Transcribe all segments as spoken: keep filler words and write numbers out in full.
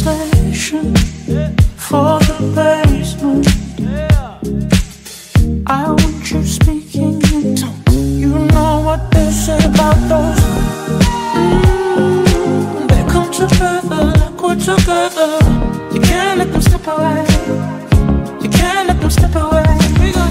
conversation for the basement. I want you speaking in tongues. You know what they say about those. Mm, they come together like we're together. You can't let them step away. You can't let them step away. We got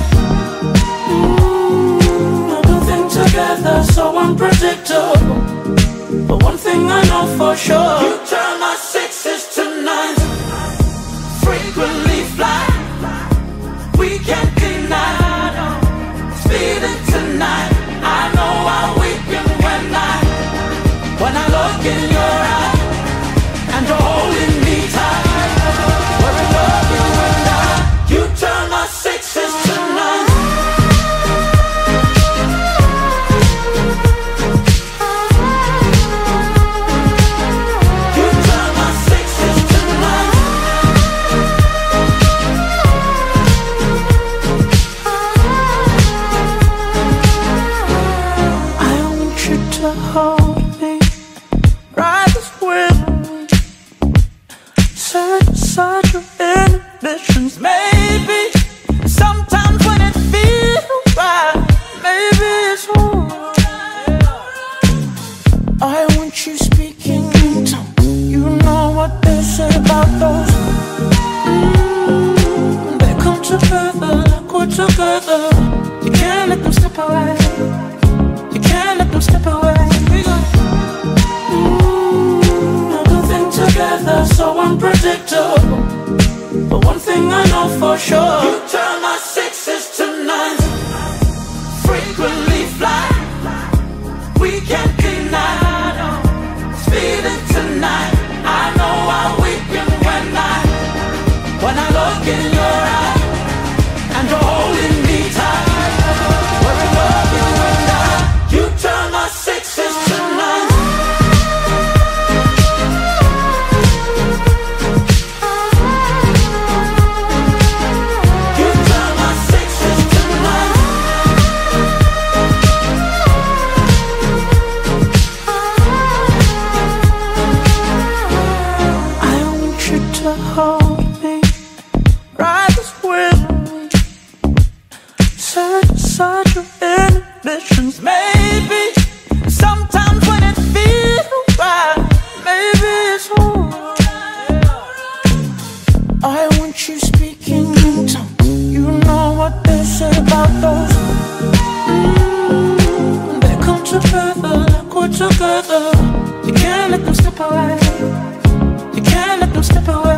mm, everything together, so unpredictable. But one thing I know for sure, you turn my sixes to nines. Frequently fly, we can't deny. Speeding tonight, I know I weaken when I When I look in your eye and you're holding me tight. We're in love, you and I. You turn my sixes to nines. Hold me, ride this with me, set aside your inhibitions. Maybe sometimes when it feels right, maybe it's alright. I want you speaking in tongues. You know what they say about those. Mm, they come together like we're together. You can't let them step away. You can't let them step away. Together, so unpredictable. But one thing I know for sure, you turn my sixes to nines. Frequently fly, we can't deny. Speeding tonight, I know I weaken when I When I look in your eye and you're holding me tight. We're in love, you and I. You turn my sixes to nines. Hold me, ride this with me, set aside your inhibitions. Maybe sometimes when it feels right, maybe it's alright. I want you speaking in tongues. You know what they say about those. Mm, they come together like we're together. You can't let them step away. You can't let them step away.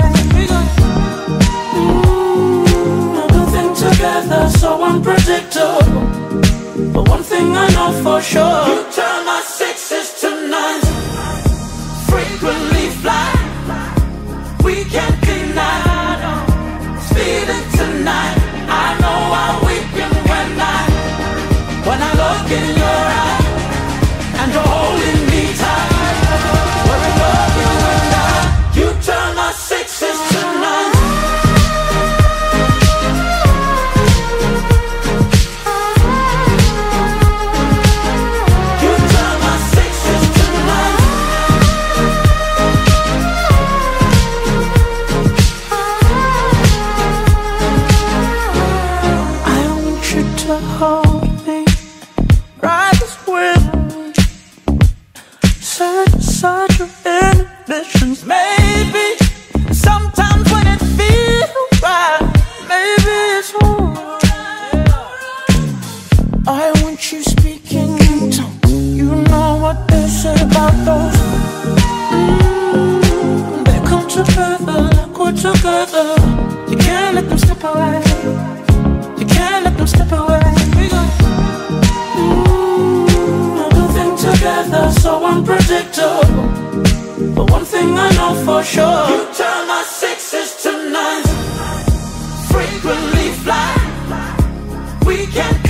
Together, so unpredictable. But one thing I know for sure, you turn my sixes to nines. Frequently fly, we can't deny. Speeding tonight, I know I weaken when I When I look in your eye and you're holding me tight. We're in love, you and I. You turn my sixes to nines. Hold me, ride this with me, set aside your inhibitions. Maybe sometimes when it feels right, maybe it's alright. I want you speaking in tongues. You know what they say about those. Mm, they come together like we're together. You can't let them step away. You can't let them step away. Together, so unpredictable. But one thing I know for sure, you turn my sixes to nines. Frequently fly, we can't